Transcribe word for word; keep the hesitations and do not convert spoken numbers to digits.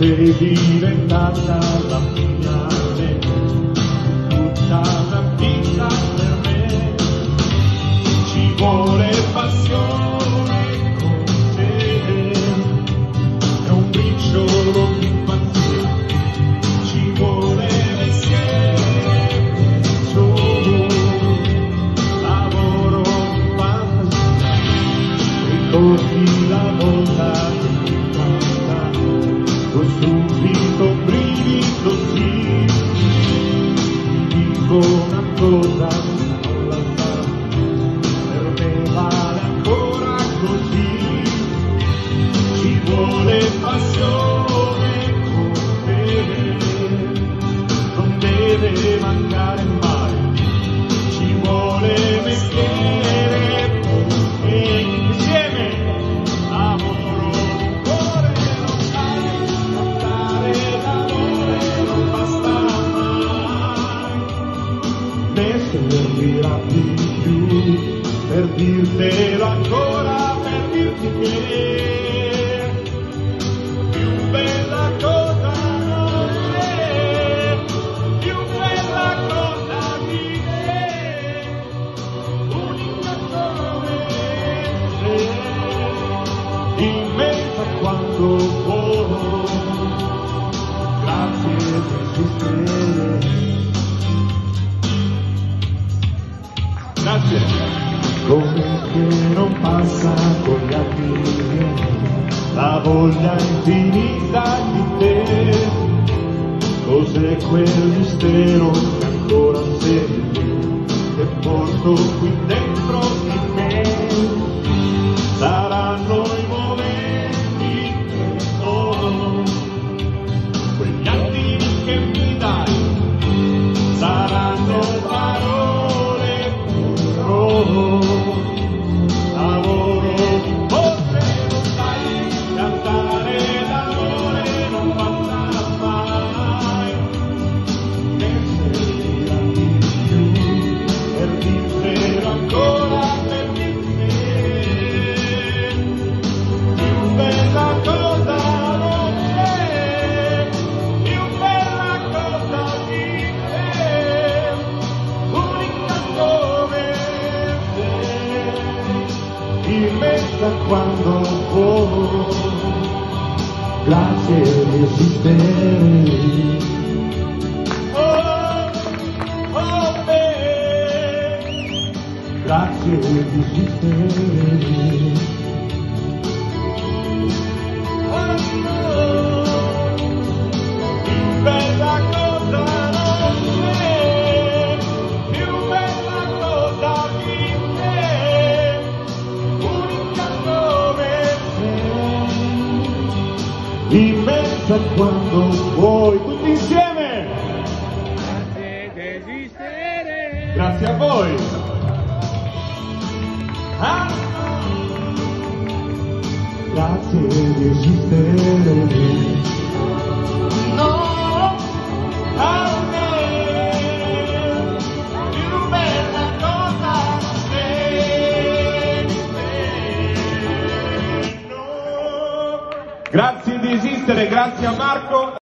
sei diventata la mia me, tutta una vita per me. Ci vuole passione con te e un briciolo di pazzia, ci vuole mestiere, solo lavoro di fantasia, ricordi la volta che mi guarda, ho subito brivido, sì, ti dico una cosa, non la sa, per me vale ancora così, ci vuole passione con te, non deve mancare mai, ci vuole mestiere, e insieme lavoro di cuore, non sai, cantare d'amore non basta mai, ne servirà di più per dirtelo ancora, per dirti che più bella cosa non è, più bella cosa di te, unica come te, immensa quando volo, grazie di esistere. Grazie. Come che non passa con gli altri miei la voglia infinita di te, cos'è quel mistero che ancora senti, che porto qui dentro di me, saranno i momenti che sono, quegli attimi che mi dai, saranno parole puro, lavoro di forse non sai, cantare d'amore non basta mai, ne servirà di più per dirtelo ancora, per dirti più bella cosa non c'è, più bella cosa di te, unica come te, immensa quando volo, grazie di esistere. Oh, oh, beh, grazie di esistere. Oh, no, più bella cosa non c'è, più bella cosa di te, unica come te, immensa quando vuoi, tutti insieme. Grazie di esistere. Grazie a voi. Ah. Grazie di esistere. No, a me, più bella cosa sei di te. No. Grazie di esistere, grazie a Marco.